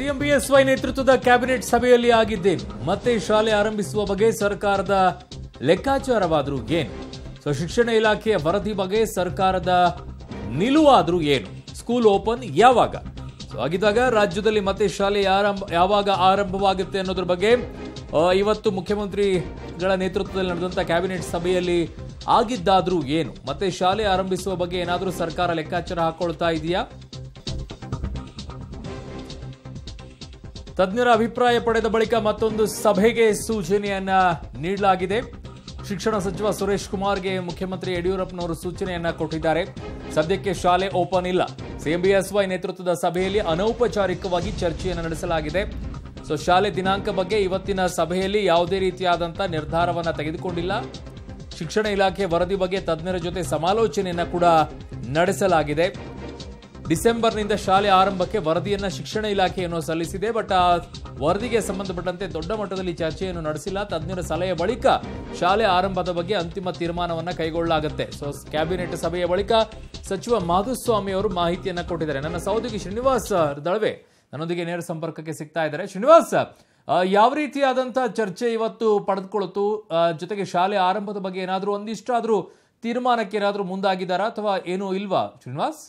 CM BSY ನೇತೃತ್ವದ cabinet ಸಭೆಯಲ್ಲಿ ಆಗಿದ್ದೇನು ಮತ್ತೆ ಶಾಲೆ ಆರಂಭಿಸುವ ಬಗ್ಗೆ ಸರ್ಕಾರದ ಲೆಕ್ಕಾಚಾರವಾದರೂ ಏನು? ಶಿಕ್ಷಣ ಇಲಾಖೆಯ ವರದಿ ಬಗ್ಗೆ ಸರ್ಕಾರದ ನಿಲುವಾದರೂ ಏನು? ಸ್ಕೂಲ್ ಓಪನ್ ಯಾವಾಗ? ಹಾಗಿದ್ದಾಗ ರಾಜ್ಯದಲ್ಲಿ ಮತ್ತೆ ಶಾಲೆ ಯಾವಾಗ ಆರಂಭವಾಗುತ್ತೆ ಅನ್ನೋದ್ರ ಬಗ್ಗೆ ಇವತ್ತು ಮುಖ್ಯಮಂತ್ರಿಗಳ ನೇತೃತ್ವದಲ್ಲಿ ನಡೆದಂತ ಕ್ಯಾಬಿನೆಟ್ ಸಭೆಯಲ್ಲಿ ಆಗಿದ್ದಾದ್ರೂ ಏನು? ಮತ್ತೆ ಶಾಲೆ ಆರಂಭಿಸುವ ಬಗ್ಗೆ ಏನಾದರೂ ಸರ್ಕಾರ ಲೆಕ್ಕಾಚಾರ ಹಾಕೊಳ್ತಾ ಇದೆಯಾ? ತಜ್ಞರ ಅಭಿಪ್ರಾಯ ಪಡೆದ ಬಳಿಕ ಮತ್ತೊಂದು ಸಭೆಗೆ ಸೂಚನೆಯನ್ನ ನೀಡಲಾಗಿದೆ. ಶಿಕ್ಷಣ ಸಚಿವ ಸುರೇಶ್ ಕುಮಾರ್ಗೆ ಮುಖ್ಯಮಂತ್ರಿ ಯಡಿಯೂರಪ್ಪನವರು ಸೂಚನೆಯನ್ನ ಕೊಟ್ಟಿದ್ದಾರೆ. ಸದ್ಯಕ್ಕೆ ಶಾಲೆ ಓಪನ್ ಇಲ್ಲ. ಸಿಎಂ ಬಿಎಸ್ವೈ ನೇತೃತ್ವದ ಸಭೆಯಲ್ಲಿ ಅನೌಪಚಾರಿಕವಾಗಿ ಚರ್ಚೆಯನ್ನು ನಡೆಸಲಾಗಿದೆ. ಶಾಲೆ ದಿನಾಂಕ ಬಗ್ಗೆ ಇವತ್ತಿನ ಸಭೆಯಲ್ಲಿ ಯಾವುದೇ ರೀತಿಯಾದಂಥ ನಿರ್ಧಾರವನ್ನ ತೆಗೆದುಕೊಂಡಿಲ್ಲ. ಶಿಕ್ಷಣ ಇಲಾಖೆ ವರದಿ ಬಗ್ಗೆ ತಜ್ಞರ ಜೊತೆ ಸಮಾಲೋಚನೆಯನ್ನ ಕೂಡ ನಡೆಸಲಾಗಿದೆ. ಡಿಸೆಂಬರ್ನಿಂದ ಶಾಲೆ ಆರಂಭಕ್ಕೆ ವರದಿಯನ್ನ ಶಿಕ್ಷಣ ಇಲಾಖೆಯನ್ನು ಸಲ್ಲಿಸಿದೆ. ಬಟ್ ಆ ವರದಿಗೆ ಸಂಬಂಧಪಟ್ಟಂತೆ ದೊಡ್ಡ ಮಟ್ಟದಲ್ಲಿ ಚರ್ಚೆಯನ್ನು ನಡೆಸಿಲ್ಲ. ತಜ್ಞರ ಸಲಹೆ ಬಳಿಕ ಶಾಲೆ ಆರಂಭದ ಬಗ್ಗೆ ಅಂತಿಮ ತೀರ್ಮಾನವನ್ನ ಕೈಗೊಳ್ಳಲಾಗುತ್ತೆ. ಕ್ಯಾಬಿನೆಟ್ ಸಭೆಯ ಬಳಿಕ ಸಚಿವ ಮಾಧುಸ್ವಾಮಿ ಅವರು ಮಾಹಿತಿಯನ್ನ ಕೊಟ್ಟಿದ್ದಾರೆ. ನನ್ನ ಸಹೋದ್ಯೋಗಿ ಶ್ರೀನಿವಾಸ್ ದಳವೆ ನನ್ನೊಂದಿಗೆ ನೇರ ಸಂಪರ್ಕಕ್ಕೆ ಸಿಗ್ತಾ ಇದ್ದಾರೆ. ಶ್ರೀನಿವಾಸ್, ಯಾವ ರೀತಿಯಾದಂತಹ ಚರ್ಚೆ ಇವತ್ತು ಪಡೆದುಕೊಳ್ಳುತ್ತು? ಜೊತೆಗೆ ಶಾಲೆ ಆರಂಭದ ಬಗ್ಗೆ ಏನಾದರೂ ಒಂದಿಷ್ಟಾದ್ರೂ ತೀರ್ಮಾನಕ್ಕೆ ಏನಾದರೂ ಮುಂದಾಗಿದ್ದಾರಾ ಅಥವಾ ಏನೂ ಇಲ್ವಾ ಶ್ರೀನಿವಾಸ್?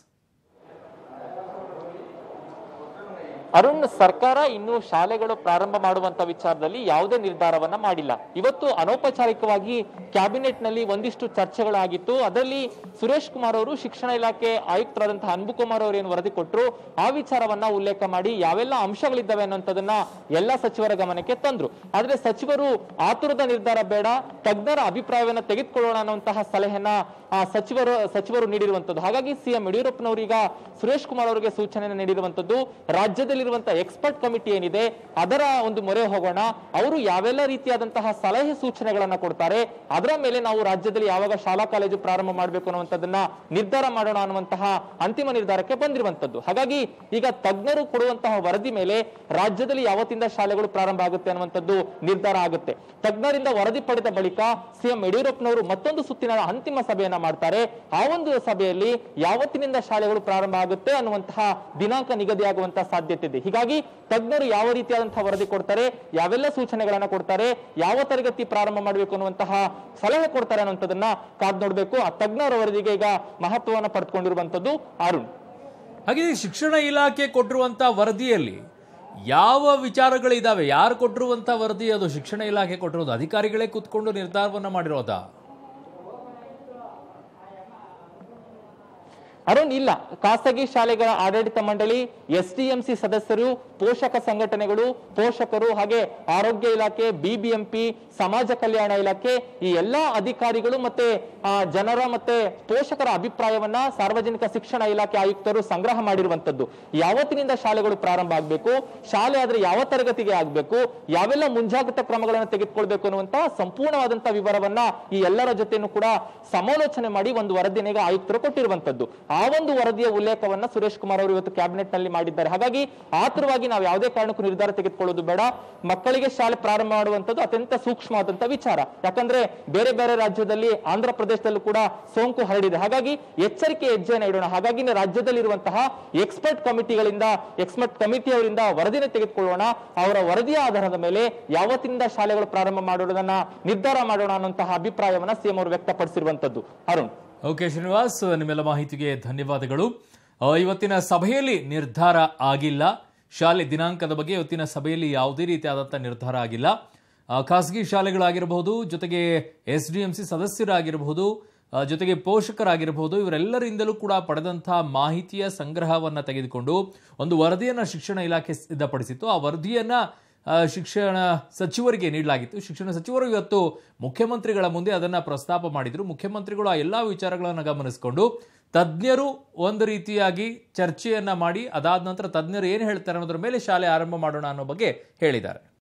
ಅರುಣ್, ಸರ್ಕಾರ ಇನ್ನು ಶಾಲೆಗಳು ಪ್ರಾರಂಭ ಮಾಡುವಂತ ವಿಚಾರದಲ್ಲಿ ಯಾವುದೇ ನಿರ್ಧಾರವನ್ನ ಮಾಡಿಲ್ಲ. ಇವತ್ತು ಅನೌಪಚಾರಿಕವಾಗಿ ಕ್ಯಾಬಿನೆಟ್ ನಲ್ಲಿ ಒಂದಿಷ್ಟು ಚರ್ಚೆಗಳಾಗಿತ್ತು. ಅದರಲ್ಲಿ ಸುರೇಶ್ ಕುಮಾರ್ ಅವರು ಶಿಕ್ಷಣ ಇಲಾಖೆ ಆಯುಕ್ತರಾದಂತಹ ಅನ್ಬುಕುಮಾರ್ ಅವರು ಏನು ವರದಿ ಕೊಟ್ಟರು ಆ ವಿಚಾರವನ್ನ ಉಲ್ಲೇಖ ಮಾಡಿ ಯಾವೆಲ್ಲ ಅಂಶಗಳಿದ್ದಾವೆ ಅನ್ನೋಂಥದನ್ನ ಎಲ್ಲ ಸಚಿವರ ಗಮನಕ್ಕೆ ತಂದ್ರು. ಆದ್ರೆ ಸಚಿವರು ಆತುರದ ನಿರ್ಧಾರ ಬೇಡ, ತಜ್ಞರ ಅಭಿಪ್ರಾಯವನ್ನ ತೆಗೆದುಕೊಳ್ಳೋಣ ಅನ್ನುವಂತಹ ಸಲಹೆಯನ್ನ ಸಚಿವರು ನೀಡಿರುವಂತದ್ದು. ಹಾಗಾಗಿ ಸಿಎಂ ಯಡಿಯೂರಪ್ಪನವರೀಗ ಸುರೇಶ್ ಕುಮಾರ್ ಅವರಿಗೆ ಸೂಚನೆಯನ್ನು ನೀಡಿರುವಂತದ್ದು, ರಾಜ್ಯದಲ್ಲಿರುವಂತಹ ಎಕ್ಸ್ಪರ್ಟ್ ಕಮಿಟಿ ಏನಿದೆ ಅದರ ಒಂದು ಮೊರೆ ಹೋಗೋಣ, ಅವರು ಯಾವೆಲ್ಲ ರೀತಿಯಾದಂತಹ ಸಲಹೆ ಸೂಚನೆಗಳನ್ನ ಕೊಡ್ತಾರೆ ಅದರ ಮೇಲೆ ನಾವು ರಾಜ್ಯದಲ್ಲಿ ಯಾವಾಗ ಶಾಲಾ ಕಾಲೇಜು ಪ್ರಾರಂಭ ಮಾಡಬೇಕು ಅನ್ನುವಂಥದ್ದನ್ನ ನಿರ್ಧಾರ ಮಾಡೋಣ ಅನ್ನುವಂತಹ ಅಂತಿಮ ನಿರ್ಧಾರಕ್ಕೆ ಬಂದಿರುವಂತದ್ದು. ಹಾಗಾಗಿ ಈಗ ತಜ್ಞರು ಕೊಡುವಂತಹ ವರದಿ ಮೇಲೆ ರಾಜ್ಯದಲ್ಲಿ ಯಾವತ್ತಿಂದ ಶಾಲೆಗಳು ಪ್ರಾರಂಭ ಆಗುತ್ತೆ ಅನ್ನುವಂಥದ್ದು ನಿರ್ಧಾರ ಆಗುತ್ತೆ. ತಜ್ಞರಿಂದ ವರದಿ ಪಡೆದ ಬಳಿಕ ಸಿಎಂ ಯಡಿಯೂರಪ್ಪನವರು ಮತ್ತೊಂದು ಸುತ್ತಿನ ಅಂತಿಮ ಸಭೆಯನ್ನ ಮಾಡ್ತಾರೆ. ಆ ಒಂದು ಸಭೆಯಲ್ಲಿ ಯಾವತ್ತಿನಿಂದ ಶಾಲೆಗಳು ಪ್ರಾರಂಭ ಆಗುತ್ತೆ ಅನ್ನುವಂತಹ ದಿನಾಂಕ ನಿಗದಿಯಾಗುವಂತಹ ಸಾಧ್ಯತೆ ಇದೆ. ಹೀಗಾಗಿ ತಜ್ಞರು ಯಾವ ರೀತಿಯಾದಂತಹ ವರದಿ ಕೊಡ್ತಾರೆ, ಯಾವೆಲ್ಲ ಸೂಚನೆಗಳನ್ನ ಕೊಡ್ತಾರೆ, ಯಾವ ತರಗತಿ ಪ್ರಾರಂಭ ಮಾಡಬೇಕು ಅನ್ನುವಂತಹ ಸಲಹೆ ಕೊಡ್ತಾರೆ ಅನ್ನುವಂಥದ್ದನ್ನ ಕಾದ್ ನೋಡ್ಬೇಕು. ಆ ತಜ್ಞರ ವರದಿಗೆ ಈಗ ಮಹತ್ವವನ್ನು ಪಡೆದುಕೊಂಡಿರುವಂತದ್ದು ಅರುಣ್. ಹಾಗೆ ಶಿಕ್ಷಣ ಇಲಾಖೆ ಕೊಟ್ಟಿರುವಂತಹ ವರದಿಯಲ್ಲಿ ಯಾವ ವಿಚಾರಗಳಿದಾವೆ? ಯಾರು ಕೊಟ್ಟಿರುವಂತಹ ವರದಿ? ಅದು ಶಿಕ್ಷಣ ಇಲಾಖೆ ಕೊಟ್ಟಿರೋದು? ಅಧಿಕಾರಿಗಳೇ ಕೂತ್ಕೊಂಡು ನಿರ್ಧಾರವನ್ನ ಮಾಡಿರೋದಾ? ಅರುಣ್, ಇಲ್ಲ. ಖಾಸಗಿ ಶಾಲೆಗಳ ಆಡಳಿತ ಮಂಡಳಿ, ಎಸ್ಡಿಎಂಸಿ ಸದಸ್ಯರು, ಪೋಷಕ ಸಂಘಟನೆಗಳು, ಪೋಷಕರು, ಹಾಗೆ ಆರೋಗ್ಯ ಇಲಾಖೆ, ಬಿಬಿಎಂಪಿ, ಸಮಾಜ ಕಲ್ಯಾಣ ಇಲಾಖೆ, ಈ ಎಲ್ಲಾ ಅಧಿಕಾರಿಗಳು ಮತ್ತೆ ಜನರ ಮತ್ತೆ ಪೋಷಕರ ಅಭಿಪ್ರಾಯವನ್ನ ಸಾರ್ವಜನಿಕ ಶಿಕ್ಷಣ ಇಲಾಖೆ ಆಯುಕ್ತರು ಸಂಗ್ರಹ ಮಾಡಿರುವಂತದ್ದು. ಯಾವತ್ತಿನಿಂದ ಶಾಲೆಗಳು ಪ್ರಾರಂಭ ಆಗಬೇಕು, ಶಾಲೆ ಆದ್ರೆ ಯಾವ ತರಗತಿಗೆ ಆಗ್ಬೇಕು, ಯಾವೆಲ್ಲ ಮುಂಜಾಗ್ರತಾ ಕ್ರಮಗಳನ್ನು ತೆಗೆದುಕೊಳ್ಬೇಕು ಅನ್ನುವಂತಹ ಸಂಪೂರ್ಣವಾದಂತಹ ವಿವರವನ್ನ ಈ ಎಲ್ಲರ ಜೊತೆನೂ ಕೂಡ ಸಮಾಲೋಚನೆ ಮಾಡಿ ಒಂದು ವರದಿಯನ್ನು ಆಯುಕ್ತರು ಕೊಟ್ಟಿರುವಂತದ್ದು. ಆ ಒಂದು ವರದಿಯ ಉಲ್ಲೇಖವನ್ನ ಸುರೇಶ್ ಕುಮಾರ್ ಅವರು ಇವತ್ತು ಕ್ಯಾಬಿನೆಟ್ ನಲ್ಲಿ ಮಾಡಿದ್ದಾರೆ. ಹಾಗಾಗಿ ಆತುರವಾಗಿ ನಾವು ಯಾವುದೇ ಕಾರಣಕ್ಕೂ ನಿರ್ಧಾರ ತೆಗೆದುಕೊಳ್ಳೋದು ಬೇಡ. ಮಕ್ಕಳಿಗೆ ಶಾಲೆ ಪ್ರಾರಂಭ ಮಾಡುವಂತದ್ದು ಅತ್ಯಂತ ಸೂಕ್ಷ್ಮವಾದಂತಹ ವಿಚಾರ. ಯಾಕಂದ್ರೆ ಬೇರೆ ಬೇರೆ ರಾಜ್ಯದಲ್ಲಿ, ಆಂಧ್ರ ಪ್ರದೇಶದಲ್ಲೂ ಕೂಡ ಸೋಂಕು ಹರಡಿದೆ. ಹಾಗಾಗಿ ಎಚ್ಚರಿಕೆ ಹೆಜ್ಜೆಯನ್ನು ಇಡೋಣ. ಹಾಗಾಗಿ ರಾಜ್ಯದಲ್ಲಿರುವಂತಹ ಎಕ್ಸ್ಪರ್ಟ್ ಕಮಿಟಿಯವರಿಂದ ವರದಿನ ತೆಗೆದುಕೊಳ್ಳೋಣ. ಅವರ ವರದಿಯ ಆಧಾರದ ಮೇಲೆ ಯಾವತ್ತಿನಿಂದ ಶಾಲೆಗಳು ಪ್ರಾರಂಭ ಮಾಡೋದನ್ನ ನಿರ್ಧಾರ ಮಾಡೋಣ ಅನ್ನುವಂತಹ ಅಭಿಪ್ರಾಯವನ್ನ ಸಿಎಂ ಅವರು ವ್ಯಕ್ತಪಡಿಸಿರುವಂತದ್ದು. ಅರುಣ್. ಓಕೆ ಶ್ರೀನಿವಾಸ್, ನಿಮ್ಮೆಲ್ಲ ಮಾಹಿತಿಗೆ ಧನ್ಯವಾದಗಳು. ಇವತ್ತಿನ ಸಭೆಯಲ್ಲಿ ನಿರ್ಧಾರ ಆಗಿಲ್ಲ. ಶಾಲೆ ದಿನಾಂಕದ ಬಗ್ಗೆ ಇವತ್ತಿನ ಸಭೆಯಲ್ಲಿ ಯಾವುದೇ ರೀತಿಯಾದಂಥ ನಿರ್ಧಾರ ಆಗಿಲ್ಲ. ಖಾಸಗಿ ಶಾಲೆಗಳಾಗಿರಬಹುದು, ಜೊತೆಗೆ ಎಸ್ಡಿಎಂಸಿ ಸದಸ್ಯರಾಗಿರಬಹುದು, ಜೊತೆಗೆ ಪೋಷಕರಾಗಿರಬಹುದು, ಇವರೆಲ್ಲರಿಂದಲೂ ಕೂಡ ಪಡೆದಂತಹ ಮಾಹಿತಿಯ ಸಂಗ್ರಹವನ್ನು ತೆಗೆದುಕೊಂಡು ಒಂದು ವರದಿಯನ್ನು ಶಿಕ್ಷಣ ಇಲಾಖೆ ಸಿದ್ಧಪಡಿಸಿತ್ತು. ಆ ವರದಿಯನ್ನು ಶಿಕ್ಷಣ ಸಚಿವರಿಗೆ ನೀಡಲಾಗಿತ್ತು. ಶಿಕ್ಷಣ ಸಚಿವರು ಇವತ್ತು ಮುಖ್ಯಮಂತ್ರಿಗಳ ಮುಂದೆ ಅದನ್ನು ಪ್ರಸ್ತಾಪ ಮಾಡಿದರು. ಮುಖ್ಯಮಂತ್ರಿಗಳು ಆ ಎಲ್ಲ ವಿಚಾರಗಳನ್ನು ಗಮನಿಸಿಕೊಂಡು ತಜ್ಞರು ಒಂದು ರೀತಿಯಾಗಿ ಚರ್ಚೆಯನ್ನ ಮಾಡಿ ಅದಾದ ನಂತರ ತಜ್ಞರು ಏನು ಹೇಳ್ತಾರೆ ಅನ್ನೋದ್ರ ಮೇಲೆ ಶಾಲೆ ಆರಂಭ ಮಾಡೋಣ ಅನ್ನೋ ಬಗ್ಗೆ ಹೇಳಿದ್ದಾರೆ.